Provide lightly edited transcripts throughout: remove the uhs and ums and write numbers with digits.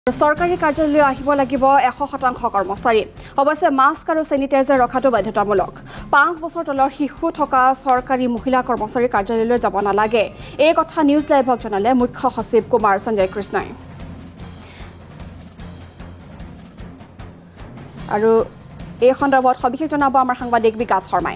চৰকাৰী কাৰ্যালয়লৈ আহিব লাগিব 100% কৰ্মচাৰী অৱশ্যে মাস্ক আৰু স্যানিটাইজাৰ ৰখাটো বাধ্যতামূলক 5 বছৰ তলৰ শিশু থকা চৰকাৰী মহিলা কৰ্মচাৰী কাৰ্যালয়লৈ যাব নালাগে এই কথা নিউজ লাইভক জনালে মুখ্য সচিব কুমাৰ সঞ্জয় কৃষ্ণই আৰু এই সন্দৰ্ভত সবিশেষ জনাব আমাৰ সাংবাদিক বিকাশ শৰ্মাই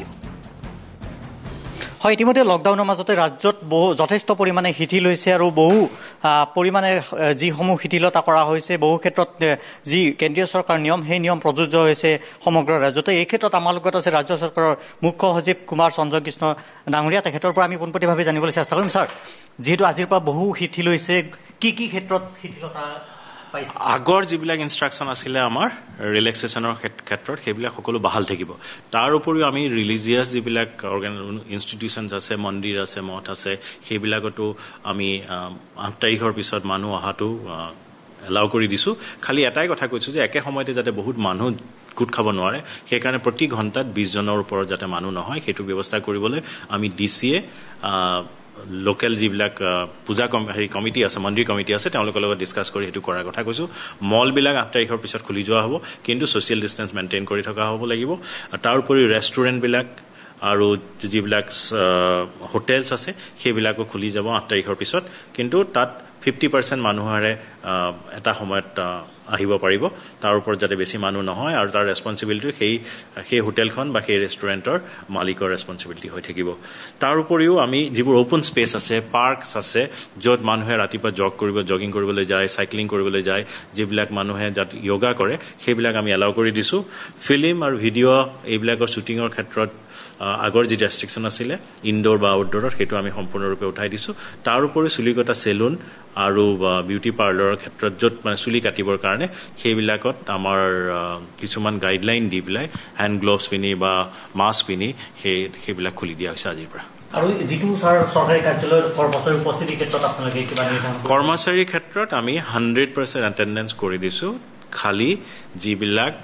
হয় ইতিমধ্যে লকডাউনৰ মাজতে ৰাজ্যত বহু যথেষ্ট পৰিমাণে শিথিল হৈছে আৰু বহু পৰিমাণে যিসমূহ শিথিলতা কৰা হৈছে বহু ক্ষেত্ৰত যি কেন্দ্ৰীয় চৰকাৰ নিয়ম সেই নিয়ম প্ৰযোজ্য হৈছে সমগ্ৰ ৰাজ্যতে এই ক্ষেত্ৰত আমাৰ লগত আছে ৰাজ্য চৰকাৰৰ মুখ্য সচিব কুমাৰ সঞ্জয় কৃষ্ণ ডাঙৰীয়া তেখেতৰ পৰা আমি পোনপটীয়াভাৱে জানিবলৈ চেষ্টা কৰিম ছাৰ যিহেতু আজিৰ পৰা বহু শিথিল হৈছে কি ক্ষেত্ৰত শিথিলতা আগৰ যিবিলাক ইনষ্ট্ৰাকশ্যন আছিলে আমাৰ ৰিলেক্সেশ্যনৰ ক্ষেত্ৰত সেইবিলাক সকলো বাহাল থাকিব তাৰ উপৰিও আমি ৰিলিজিয়াছ যিবিলাক ইনষ্টিটিউশ্যনছ আছে মন্দিৰ আছে মঠ আছে সেইবিলাকতো আমি 8 তাৰিখৰ পিছত মানুহ অহাটো এলাউ কৰি দিছোঁ খালি এটাই কথা কৈছোঁ যে একে সময়তে যাতে বহুত মানুহ গোট খাব নোৱাৰে সেইকাৰণে প্ৰতি ঘণ্টাত 20 জনৰ ওপৰত যাতে মানুহ নহয় সেইটো ব্যৱস্থা কৰিবলৈ আমি ডিচিয়ে লোকেল যিবিলাক পূজা কমিটি আছে মন্দিৰ কমিটি আছে তেওঁলোকৰ লগত ডিছকাছ কৰি সেইটো কৰাৰ কথা কৈছোঁ মলবিলাক 8 তাৰিখৰ পিছত খুলি যোৱা হ'ব কিন্তু ছ'চিয়েল ডিষ্টেঞ্চ মেইনটেইন কৰি থকা হ'ব লাগিব তাৰ উপৰি ৰেষ্টুৰেণ্টবিলাক আৰু যিবিলাক হোটেলছ আছে সেইবিলাকো খুলি যাব 8 তাৰিখৰ পিছত কিন্তু তাত 50% মানুহৰে এটা সময়ত আহিব পাৰিব তাৰ ওপৰত যাতে বেছি মানুহ নহয় আৰু তাৰ ৰেছপন্সিবিলিটি সেই হোটেলখন বা সেই ৰেষ্টুৰেণ্টৰ মালিকৰ ৰেছপন্সিবিলিটি হৈ থাকিব তাৰ উপৰিও আমি যিবোৰ অ'পন স্পেচ আছে পাৰ্কছ আছে য'ত মানুহে ৰাতিপুৱা জগিং কৰিবলৈ যায় চাইক্লিং কৰিবলৈ যায় যিবিলাক মানুহে যাত য়োগা কৰে সেইবিলাক আমি এলাউ কৰি দিছোঁ ফিল্ম আৰু ভিডিঅ' এইবিলাকৰ শ্বুটিঙৰ ক্ষেত্ৰত আগৰ যি ৰেষ্ট্ৰিকশ্যন আছিলে ইনডোৰ বা আউটডোৰত সেইটো আমি সম্পূৰ্ণৰূপে উঠাই দিছোঁ তাৰ উপৰি চুলিকটা চেলুন আৰু বিউটি পাৰ্লাৰৰ ক্ষেত্ৰত য'ত মানে চুলি কাটিবৰ কাৰণে সেইবিলাকত আমাৰ কিছুমান গাইডলাইন দি পেলাই হেণ্ড গ্লভছ পিন্ধি বা মাস্ক পিন্ধি সেইবিলাক খুলি দিয়া হৈছে আজিৰ পৰা আৰু যিটো চৰকাৰী কাৰ্যালয়ৰ কৰ্মচাৰীৰ উপস্থিতিৰ ক্ষেত্ৰত আপোনালোকে কিবা কৰ্মচাৰীৰ ক্ষেত্ৰত আমি 100% এটেণ্ডেঞ্চ কৰি দিছোঁ খালি যিবিলাক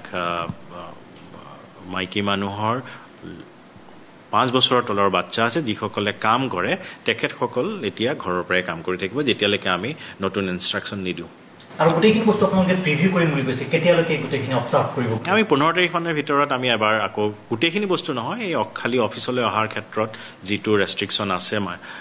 মাইকী মানুহৰ 5 বছৰৰ তলৰ বাচ্চা আছে যিসকলে কাম কৰে তেখেতসকল এতিয়া ঘৰৰ পৰাই কাম কৰি থাকিব যেতিয়ালৈকে আমি নতুন ইনষ্ট্ৰাকশ্যন নিদিওঁ আৰু গোটেইখিনি বস্তু আপোনালোকে প্ৰিভিউ কৰিম বুলি কৈছে কেতিয়ালৈকে গোটেইখিনি অবজাৰ্ভ কৰিব আমি 15 তাৰিখমানৰ ভিতৰত আমি এবাৰ আকৌ গোটেইখিনি বস্তু নহয় এই খালি অফিচলৈ অহাৰ ক্ষেত্ৰত যিটো ৰেষ্ট্ৰিকশ্যন আছে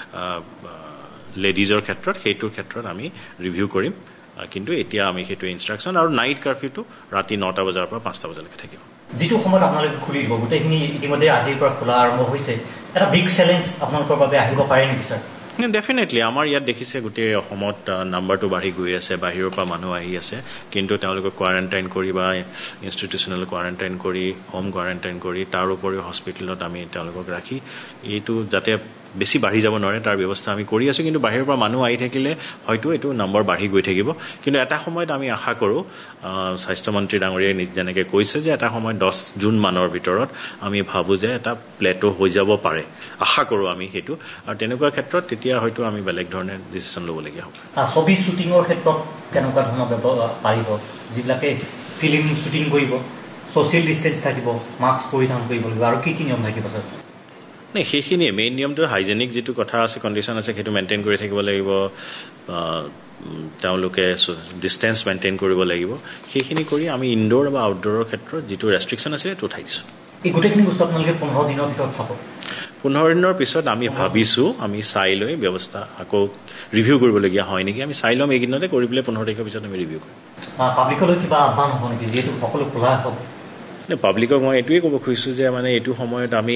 লেডিজৰ ক্ষেত্ৰত সেইটোৰ ক্ষেত্ৰত আমি ৰিভিউ কৰিম কিন্তু এতিয়া আমি সেইটো ইনষ্ট্ৰাকশ্যন আৰু নাইট কাৰ্ফিউটো ৰাতি 9টা বজাৰ পৰা 5টা বজালৈকে থাকিব যিটো সময়ত আপোনালোকে খুলি দিব গোটেইখিনি ইতিমধ্যে আজিৰ পৰা খোলা আৰম্ভ হৈছে এটা বিগ চেলেঞ্জ আপোনালোকৰ বাবে আহিব পাৰে নেকি ছাৰ ডেফিনেটলি আমাৰ ইয়াত দেখিছে গোটেই অসমত নাম্বাৰটো বাঢ়ি গৈ আছে বাহিৰৰ পৰা মানুহ আহি আছে কিন্তু তেওঁলোকক কোৱাৰেণ্টাইন কৰি বা ইনষ্টিটিউচনেল কোৱাৰেণ্টাইন কৰি হোম কোৱাৰেণ্টাইন কৰি তাৰ উপৰিও হস্পিটেলত আমি তেওঁলোকক ৰাখি এইটো যাতে বেছি বাঢ়ি যাব নোৱাৰে তাৰ ব্যৱস্থা আমি কৰি আছোঁ কিন্তু বাহিৰৰ পৰা মানুহ আহি থাকিলে হয়তো এইটো নম্বৰ বাঢ়ি গৈ থাকিব কিন্তু এটা সময়ত আমি আশা কৰোঁ স্বাস্থ্যমন্ত্ৰী ডাঙৰীয়াই যেনেকৈ কৈছে যে এটা সময়ত 10 জুন মানৰ ভিতৰত আমি ভাবোঁ যে এটা প্লেটো হৈ যাব পাৰে আশা কৰোঁ আমি সেইটো আৰু তেনেকুৱা ক্ষেত্ৰত তেতিয়া হয়তো আমি বেলেগ ধৰণে ডিচিশ্যন ল'বলগীয়া হ'ব ছবি শ্বুটিঙৰ ক্ষেত্ৰত কেনেকুৱা ধৰণৰ পাৰিব যিবিলাকে ফিল্ম শ্বুটিং কৰিব ছ'চিয়েল ডিষ্টেঞ্চ থাকিব মাস্ক পৰিধান কৰিব লাগিব আৰু কি নিয়ম থাকিব ছাৰ নাই সেইখিনিয়ে মেইন নিয়মটো হাইজেনিক যিটো কথা আছে কণ্ডিশ্যন আছে সেইটো মেইনটেইন কৰি থাকিব লাগিব তেওঁলোকে ডিষ্টেঞ্চ মেইনটেইন কৰিব লাগিব সেইখিনি কৰি আমি ইনডোৰ বা আউটডোৰৰ ক্ষেত্ৰত যিটো ৰেষ্ট্ৰিকশ্যন আছে সেইটো উঠাই দিছোঁ এই গোটেইখিনি বস্তু আপোনালোকে 15 দিনৰ ভিতৰত চাব 15 দিনৰ পিছত আমি ভাবিছোঁ আমি চাই লৈ ব্যৱস্থা আকৌ ৰিভিউ কৰিবলগীয়া হয় নেকি আমি চাই ল'ম এইকেইদিনতে কৰি পেলাই 15 তাৰিখৰ পিছত আমি ৰিভিউ কৰিম পাব্লিকলৈ কিবা আহ্বান হ'ব নেকি যিহেতু সকলো খোলা হ'ব পাব্লিকক মই এইটোৱে ক'ব খুজিছোঁ যে মানে এইটো সময়ত আমি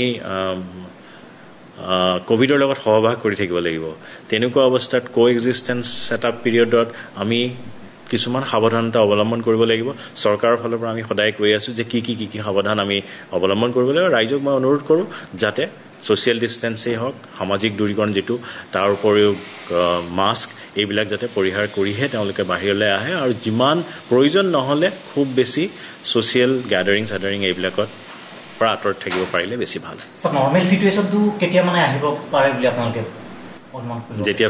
কোভিডৰ লগত সহবাস কৰি থাকিব লাগিব তেনেকুৱা অৱস্থাত কোএক্সিষ্টেঞ্চ এটা পিৰিয়ডত আমি কিছুমান সাৱধানতা অৱলম্বন কৰিব লাগিব চৰকাৰৰ ফালৰ পৰা আমি সদায় কৈ আছোঁ যে কি সাৱধান আমি অৱলম্বন কৰিব লাগিব ৰাইজক মই অনুৰোধ কৰোঁ যাতে ছ'চিয়েল ডিষ্টেঞ্চেই হওক সামাজিক দূৰীকৰণ যিটো তাৰ উপৰিও মাস্ক এইবিলাক যাতে পৰিহাৰ কৰিহে তেওঁলোকে বাহিৰলৈ আহে আৰু যিমান প্ৰয়োজন নহ'লে খুব বেছি ছ'চিয়েল গেডাৰিং এইবিলাকত পৰা আঁতৰত থাকিব পাৰিলে বেছি ভাল নৰ্মেল চিটুৱেশ্যনটো কেতিয়া মানে আহিব পাৰে বুলি আপোনালোকে যেতিয়া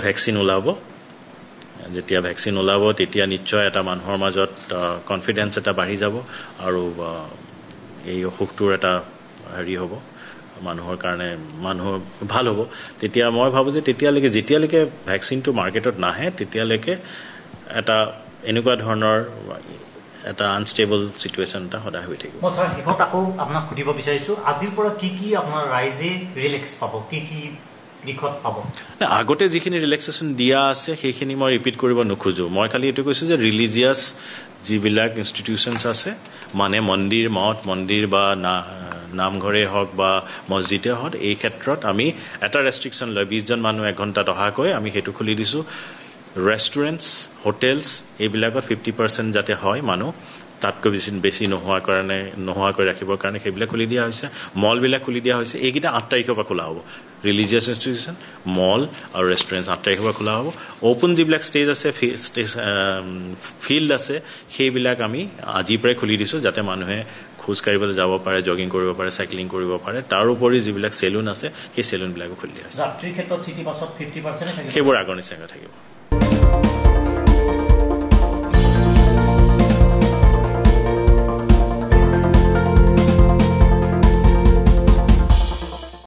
ভেকচিন ওলাব তেতিয়া নিশ্চয় এটা মানুহৰ মাজত কনফিডেঞ্চ এটা বাঢ়ি যাব আৰু এই অসুখটোৰ এটা হেৰি হ'ব মানুহৰ কাৰণে মানুহৰ ভাল হ'ব তেতিয়া মই ভাবোঁ যে যেতিয়ালৈকে ভেকচিনটো মাৰ্কেটত নাহে তেতিয়ালৈকে এটা এনেকুৱা ধৰণৰ এটা আনষ্টেবল সিচুৱেশ্যন এটা সদায় হৈ থাকিব। মই ছাৰ শেষত আকৌ আপোনাক সুধিব বিচাৰিছোঁ আজিৰ পৰা কি আপোনাৰ ৰাইজে ৰিলেক্স পাব কি দিশত পাব? আগতে যিখিনি ৰিলেক্সেশ্যন দিয়া আছে সেইখিনি মই ৰিপিট কৰিব নোখোজোঁ। মই খালি এইটো কৈছোঁ যে ৰিলিজিয়াছ যিবিলাক ইনষ্টিটিউশ্যনছ আছে মানে মঠ মন্দিৰ বা নামঘৰে হওক বা মছজিদে হওক এই ক্ষেত্ৰত আমি এটা ৰেষ্ট্ৰিকশ্যন লৈ 20 জন মানুহ 1 ঘণ্টাত অহাকৈ আমি সেইটো খুলি দিছোঁ। ৰেষ্টুৰেণ্টছ হোটেলছ এইবিলাকত 50% যাতে হয় মানুহ তাতকৈ বেছি নোহোৱাকৈ ৰাখিবৰ কাৰণে সেইবিলাক খুলি দিয়া হৈছে। মলবিলাক খুলি দিয়া হৈছে। এইকেইটা 8 তাৰিখৰ পৰা খোলা হ'ব। ৰিলিজিয়াছ ইনষ্টিটিউশ্যন মল আৰু ৰেষ্টুৰেণ্ট 8 তাৰিখৰ পৰা খোলা হ'ব। অ'পেন যিবিলাক ষ্টেজ আছে ফিল্ড আছে সেইবিলাক আমি আজিৰ পৰাই খুলি দিছোঁ যাতে মানুহে খোজ কাঢ়িবলৈ যাব পাৰে জগিং কৰিব পাৰে চাইক্লিং কৰিব পাৰে। তাৰোপৰি যিবিলাক চেলুন আছে সেই চেলুনবিলাকো খুলি দিয়া হৈছে। যাত্ৰীৰ ক্ষেত্ৰত চিটি বাছত 50% সেইবোৰ আগৰ নিচিনাকৈ থাকিব।